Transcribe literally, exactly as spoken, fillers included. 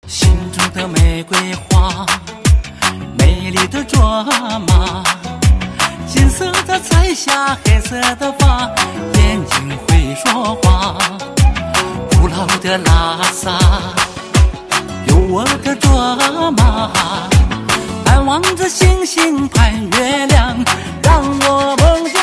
心中的玫瑰花，美丽的卓玛，金色的彩霞，黑色的发，眼睛会说话。古老的拉萨，有我的卓玛，盼望着星星盼月亮，让我梦想。